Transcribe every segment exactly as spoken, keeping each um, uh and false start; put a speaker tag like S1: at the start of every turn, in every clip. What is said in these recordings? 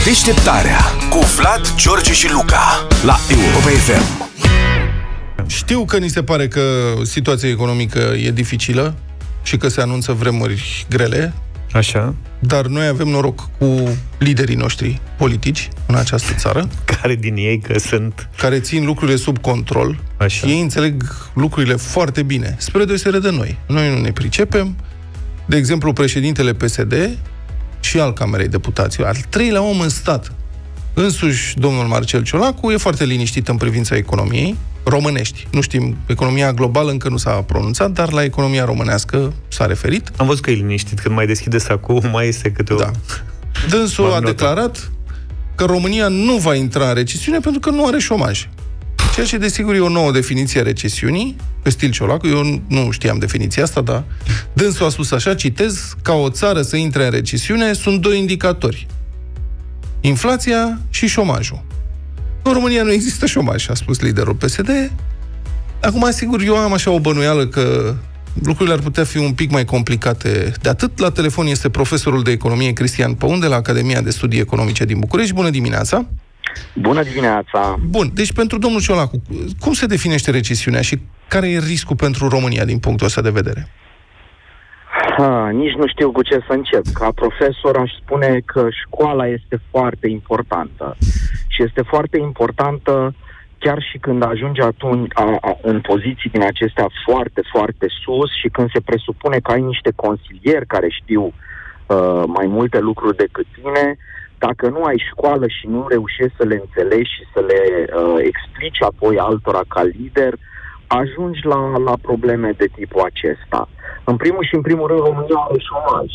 S1: Deșteptarea cu Vlad, George și Luca la Europa F M.
S2: Știu că ni se pare că situația economică e dificilă și că se anunță vremuri grele.
S3: Așa.
S2: Dar noi avem noroc cu liderii noștri politici în această țară.
S3: Care din ei că sunt...
S2: Care țin lucrurile sub control.
S3: Așa.
S2: Și ei înțeleg lucrurile foarte bine, spre deosebire de noi. Noi nu ne pricepem. De exemplu, președintele P S D și al Camerei Deputaților, al treilea om în stat, însuși domnul Marcel Ciolacu, e foarte liniștit în privința economiei românești. Nu știm, economia globală încă nu s-a pronunțat, dar la economia românească s-a referit.
S3: Am văzut că e liniștit, când mai deschide sacul, mai este câte o...
S2: Da. Dânsul a declarat că România nu va intra în recesiune pentru că nu are șomaj. Ceea ce, desigur, e o nouă definiție a recesiunii, pe stil Ciolacu. Eu nu știam definiția asta, dar dânsul a spus așa, citez, ca o țară să intre în recesiune sunt doi indicatori: inflația și șomajul. În România nu există șomaj, a spus liderul P S D. Acum, sigur, eu am așa o bănuială că lucrurile ar putea fi un pic mai complicate de atât. La telefon este profesorul de economie Cristian Păun de la Academia de Studii Economice din București. Bună dimineața!
S4: Bună dimineața!
S2: Bun, deci pentru domnul Ciolacu, cum se definește recesiunea și care e riscul pentru România din punctul ăsta de vedere?
S4: Ha, nici nu știu cu ce să încep. Ca profesor aș spune că școala este foarte importantă. Și este foarte importantă chiar și când ajunge atunci a, a, în poziții din acestea foarte, foarte sus și când se presupune că ai niște consilieri care știu uh, mai multe lucruri decât tine. Dacă nu ai școală și nu reușești să le înțelegi și să le uh, explici apoi altora ca lider, ajungi la, la probleme de tipul acesta. În primul și în primul rând, România are șomaj.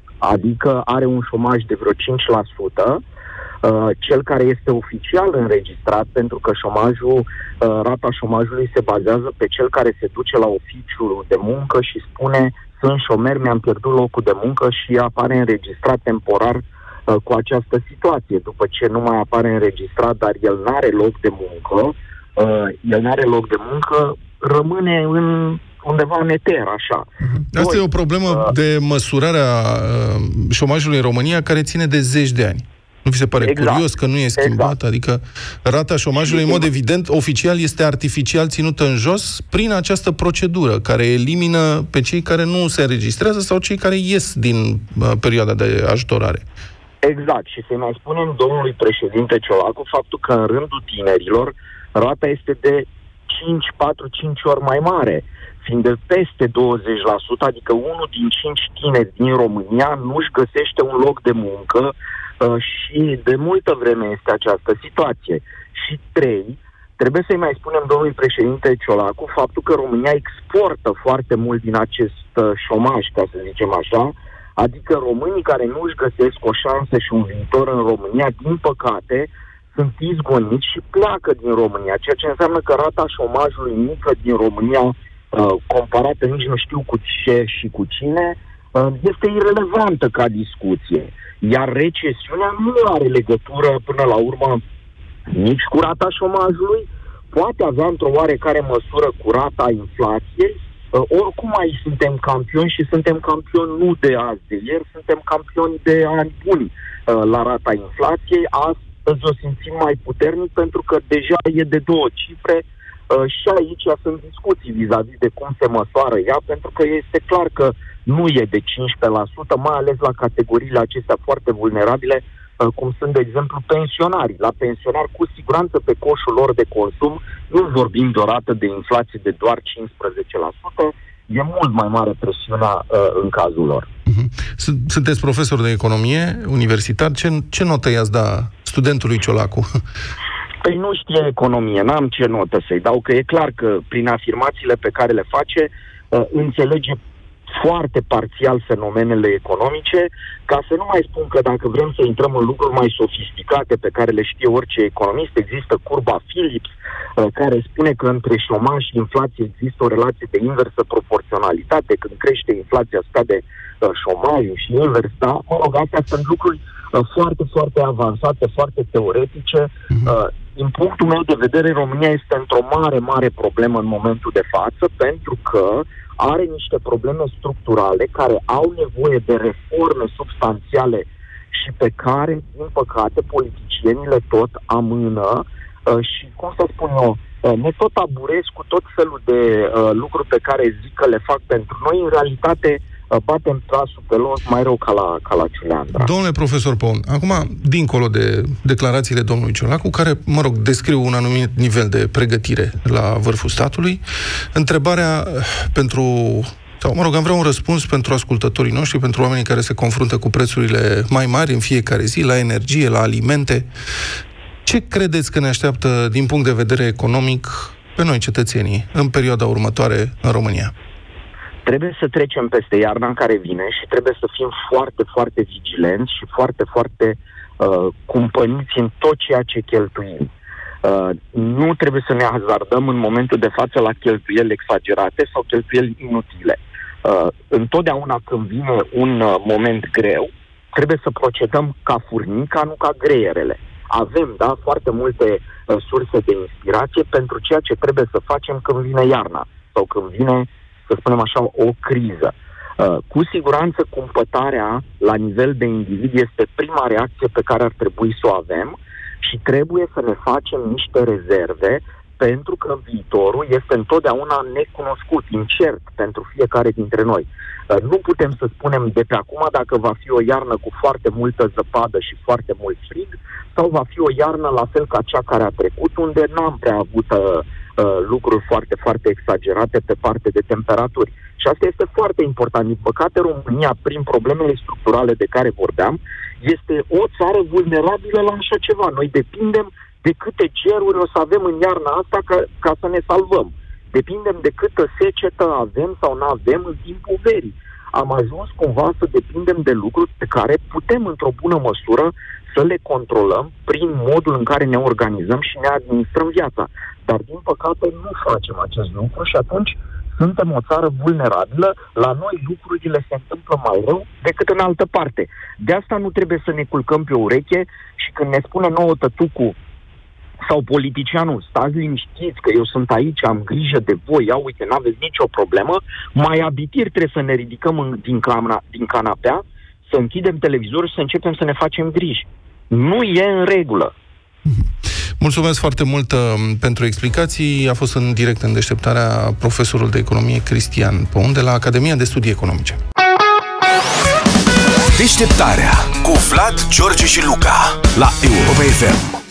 S4: Adică are un șomaj de vreo cinci la sută, uh, cel care este oficial înregistrat, pentru că șomajul, uh, rata șomajului se bazează pe cel care se duce la oficiul de muncă și spune: sunt șomer, mi-am pierdut locul de muncă, și apare înregistrat temporar uh, cu această situație. După ce nu mai apare înregistrat, dar el n-are loc de muncă, uh, el n-are loc de muncă, rămâne în undeva în eter, așa.
S2: Asta Doi, e o problemă uh, de măsurare a uh, șomajului în România care ține de zeci de ani. Nu vi se pare exact, curios că nu e schimbat? Exact. Adică rata șomajului, în mod evident, oficial este artificial ținută în jos prin această procedură care elimină pe cei care nu se înregistrează sau cei care ies din uh, perioada de ajutorare.
S4: Exact. Și să-i mai spunem domnului președinte Ciolacu faptul că în rândul tinerilor rata este de cinci, patru, cinci ori mai mare, fiind de peste douăzeci la sută, adică unul din cinci tineri din România nu-și găsește un loc de muncă uh, și de multă vreme este această situație. Și trei, trebuie să-i mai spunem domnului președinte Ciolacu faptul că România exportă foarte mult din acest uh, șomaj, ca să zicem așa, adică românii care nu-și găsesc o șansă și un viitor în România, din păcate, sunt izgoniți și pleacă din România, ceea ce înseamnă că rata șomajului mică din România, uh, comparată nici nu știu cu ce și cu cine, uh, este irelevantă ca discuție. Iar recesiunea nu are legătură până la urmă nici cu rata șomajului, poate avea într-o oarecare măsură cu rata inflației. Uh, oricum mai suntem campioni și suntem campioni nu de azi de ieri, suntem campioni de ani buni uh, la rata inflației. Azi o simțim mai puternic pentru că deja e de două cifre uh, și aici sunt discuții vis-a-vis de cum se măsoară ea, pentru că este clar că nu e de cincisprezece la sută, mai ales la categoriile acestea foarte vulnerabile, uh, cum sunt, de exemplu, pensionarii. La pensionari, cu siguranță, pe coșul lor de consum, nu vorbim de o rată de inflație de doar cincisprezece la sută, e mult mai mare presiunea uh, în cazul lor.
S2: Sunteți profesor de economie universitar. Ce, ce notă i-ați da studentului Ciolacu?
S4: Păi nu știe economie, n-am ce notă să-i dau, că e clar că prin afirmațiile pe care le face uh, înțelege foarte parțial fenomenele economice, ca să nu mai spun că dacă vrem să intrăm în lucruri mai sofisticate pe care le știe orice economist, există curba Phillips, uh, care spune că între șomaj și inflație există o relație de inversă proporționalitate, când crește inflația scade uh, șomajul și invers, da? Mă rog, astea sunt lucruri uh, foarte, foarte avansate, foarte teoretice. Uh, din punctul meu de vedere, România este într-o mare, mare problemă în momentul de față, pentru că are niște probleme structurale care au nevoie de reforme substanțiale și pe care, din păcate, politicienii le tot amână uh, și, cum să spun eu, uh, ne tot aburesc cu tot felul de uh, lucruri pe care zic că le fac pentru noi. În realitate, uh, batem trasul pe los mai rău ca la, ca la Ciuleandra.
S2: Domnule profesor Paun, acum, dincolo de declarațiile domnului Ciolacu, care, mă rog, descriu un anumit nivel de pregătire la vârful statului, întrebarea pentru... sau, mă rog, am vrea un răspuns pentru ascultătorii noștri, pentru oamenii care se confruntă cu prețurile mai mari în fiecare zi, la energie, la alimente. Ce credeți că ne așteaptă din punct de vedere economic pe noi, cetățenii, în perioada următoare în România?
S4: Trebuie să trecem peste iarna în care vine și trebuie să fim foarte, foarte vigilenți și foarte, foarte uh, cumpăniți în tot ceea ce cheltuim. Uh, nu trebuie să ne hazardăm în momentul de față la cheltuieli exagerate sau cheltuieli inutile. Uh, întotdeauna când vine un uh, moment greu, trebuie să procedăm ca furnica, nu ca greierele. Avem, da, foarte multe uh, surse de inspirație pentru ceea ce trebuie să facem când vine iarna sau când vine, să spunem așa, o criză. Uh, cu siguranță, cumpătarea la nivel de individ este prima reacție pe care ar trebui să o avem și trebuie să ne facem niște rezerve, pentru că viitorul este întotdeauna necunoscut, incert pentru fiecare dintre noi. Nu putem să spunem de pe acum dacă va fi o iarnă cu foarte multă zăpadă și foarte mult frig, sau va fi o iarnă la fel ca cea care a trecut, unde n-am prea avut uh, lucruri foarte, foarte exagerate pe parte de temperaturi. Și asta este foarte important. Din păcate, România, prin problemele structurale de care vorbeam, este o țară vulnerabilă la așa ceva. Noi depindem de câte ceruri o să avem în iarna asta ca, ca să ne salvăm. Depindem de câtă secetă avem sau nu avem în timpul verii. Am ajuns cumva să depindem de lucruri pe care putem, într-o bună măsură, să le controlăm prin modul în care ne organizăm și ne administrăm viața. Dar, din păcate, nu facem acest lucru și atunci suntem o țară vulnerabilă. La noi lucrurile se întâmplă mai rău decât în altă parte. De asta nu trebuie să ne culcăm pe ureche și când ne spune nouă tătucul sau politicianul, stați liniștiți că eu sunt aici, am grijă de voi, ia uite, n-aveți nicio problemă, mai abitir trebuie să ne ridicăm în, din, cana, din canapea, să închidem televizorul și să începem să ne facem griji. Nu e în regulă.
S2: Mulțumesc foarte mult uh, pentru explicații. A fost în direct în deșteptarea profesorul de economie Cristian Paun de la Academia de Studii Economice.
S1: Deșteptarea cu Vlad, George și Luca la Europa F M.